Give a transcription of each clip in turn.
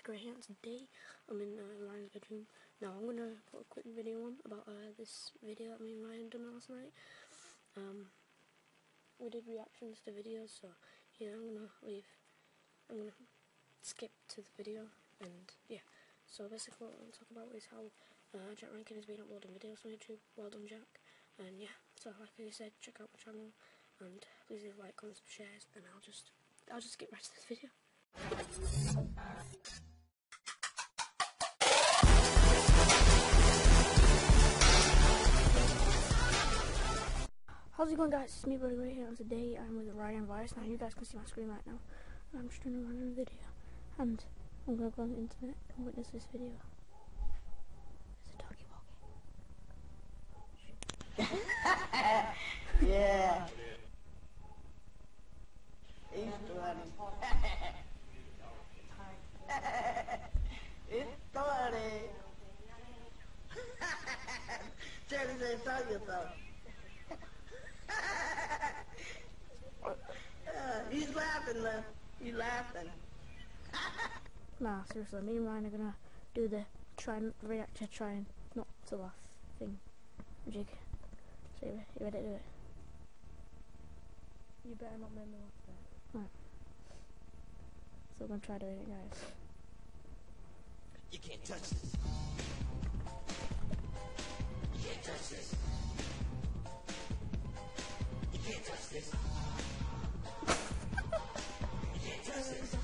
Greyhound. Today I'm in Ryan's bedroom. Now I'm going to put a quick video on about this video that me and Ryan done last night. We did reactions to videos, so yeah, I'm going to skip to the video, and yeah. So basically what I want to talk about is how Jack Rankin has been uploading videos on YouTube. Well done, Jack. And yeah, so like I said, check out my channel, and please leave a like, comment, shares, and I'll just get right to this video. How's it going, guys? It's me, Brother Ray, here, and today I'm with Ryan Vice. Now you guys can see my screen right now. I'm just trying to run a video, and I'm gonna go on the internet and witness this video. There's a doggy walking. Yeah. He's funny. It's funny. Charlie said, tell you so. He's laughing, though. He's laughing. Nah, seriously, me and Ryan are gonna do the react to try and not to laugh thing. Jig. So you ready to do it? You better not make me laugh there. Right. So I'm gonna try doing it, guys. You can't touch this. You can't touch this. You can't touch this. You can't touch this.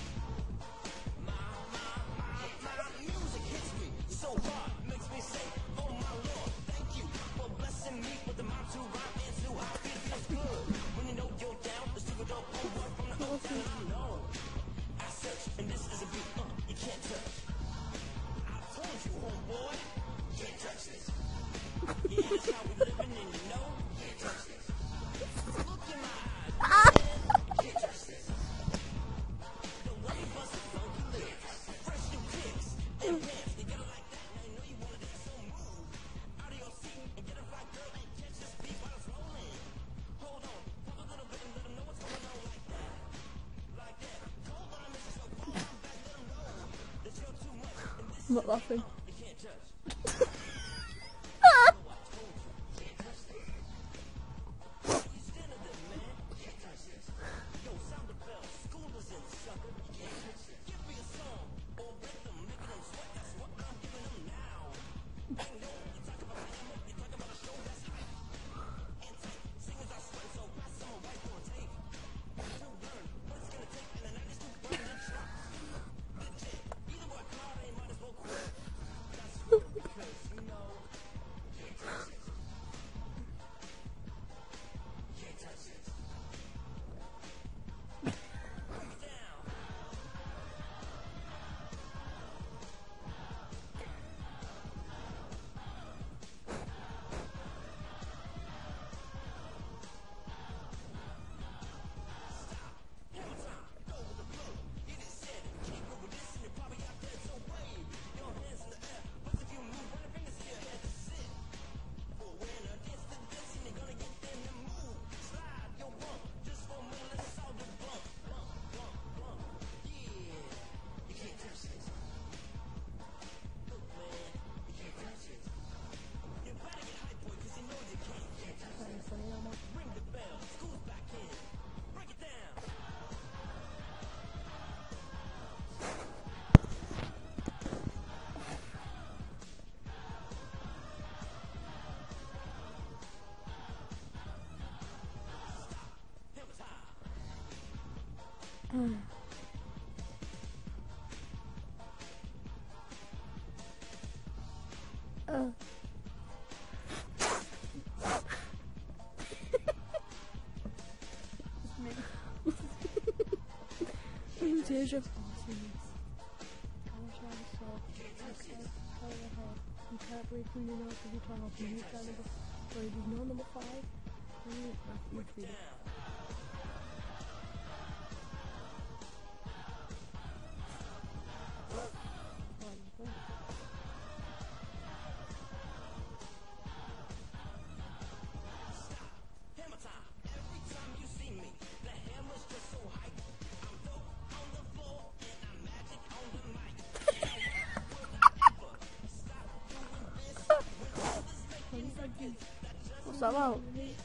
My music hits me so hard, makes me say, oh my Lord, thank you for blessing me with the mind to rhyme and to how it feels good. When you know you're down, the stupid old homework from the up down, I know. I search, and this is a beat, you can't touch. I told you, homeboy, you can't touch this. Yeah, that's how we living, and you know, you can't touch this. Look in my eyes, man, you can't touch this. The way you bust the funky lyrics, fresh new kicks, and pants, they get it like that, now you know you wanna dance so move. Out of your seat, and get it right, girl, and catch this beat while it's rolling. Hold on, pop a little bit and let them know what's going on like that. Like that. Cold when I miss you, so cold, I'm back, let them know that you're too much, and this I'm not laughing. you can't touch. Tears of You can't breathe through your nose because you're trying to open your channel. So you know number 5. Much better. So I'm out.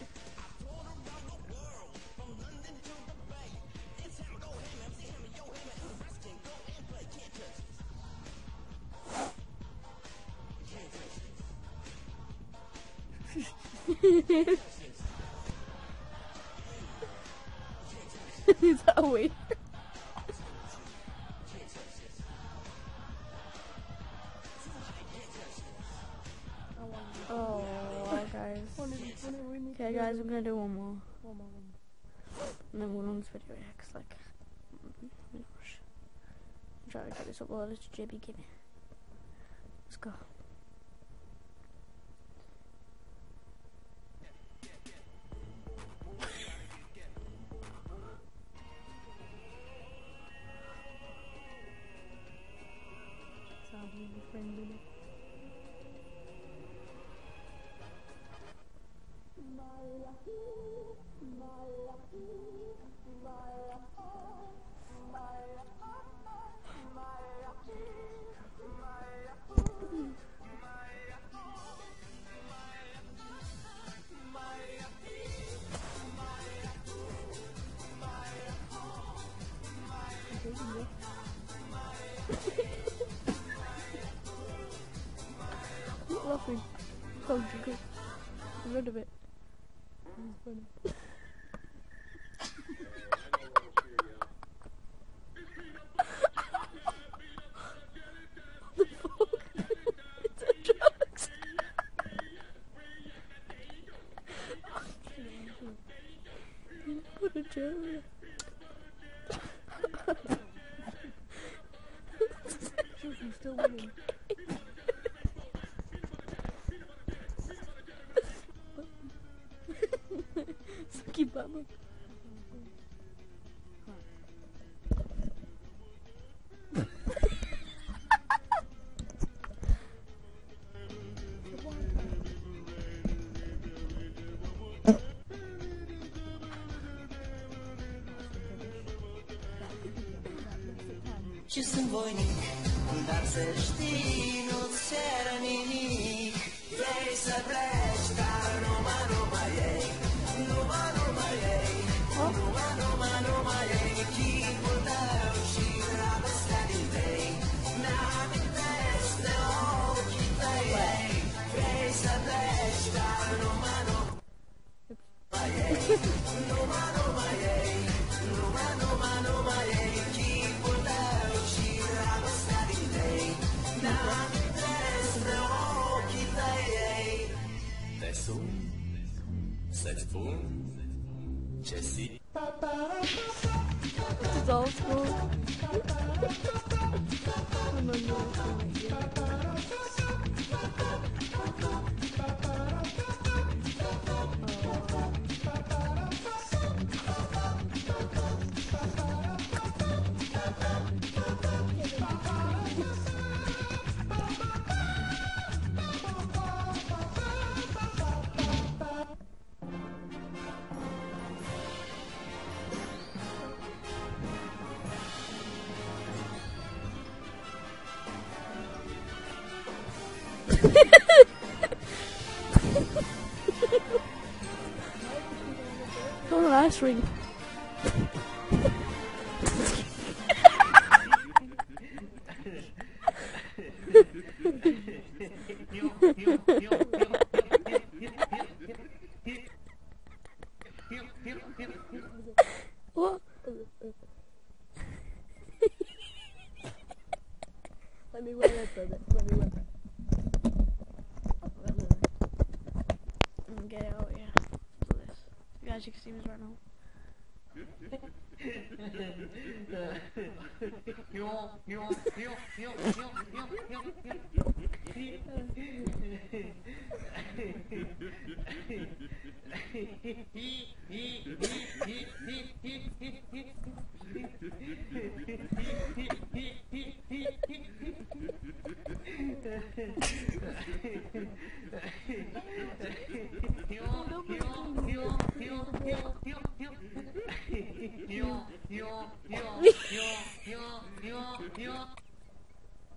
Is that a way? Oh, guys. Okay, guys, I'm gonna do one more. And then we'll end this video, yeah, 'cause, like, I'm trying to get this uploaded to JB Gaming. Let's go. Not laughing. Oh, good. I'm rid of it. It's funny. What a joke. I'm still winning. Sucky Batman. Ci sunt voinic, dar să știi, nu-ți cer nimic. Vrei să pleci, dar numai ei, numai ei, numai ei, chipul tău și dragostea din tei. Mi-amintește ochii tăi, vrei să pleci, dar numai ei, numai ei, numai ei, chipul tău și dragostea din tei. Mi-amintește ochii tăi. Te sun să-ți spun ce simt. This is old school. Oh, nice ring. What? Let me wear it, brother. Let me wear it. Get out, yeah. Do this. You guys, you can see me right now.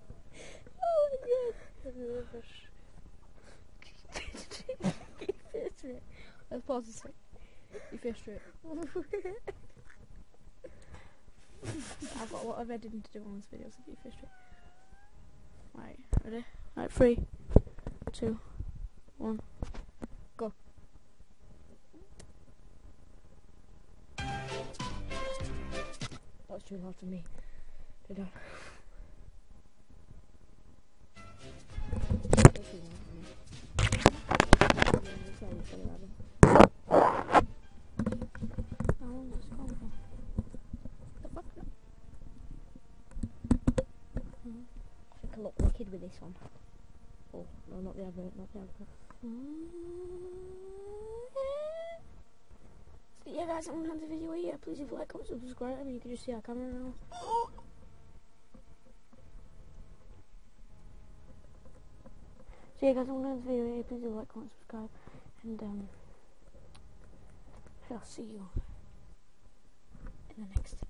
Oh my god. straight. Let's pause this thing. You face straight. I've got a lot of editing to do on this video, so you face straight. Right, ready? Right, 3, 2, 1, go. That's too loud for me. Too loud. That's too loud for me. How long is this going for? The fuck? I think I look wicked with this on. Oh, no, not the advert, not the advert. So yeah guys, I'm gonna end the video here. Please leave a like, comment, subscribe. I mean, you can just see our camera now. So yeah guys, I'm gonna end the video here. Please leave a like, comment, subscribe. And I'll see you in the next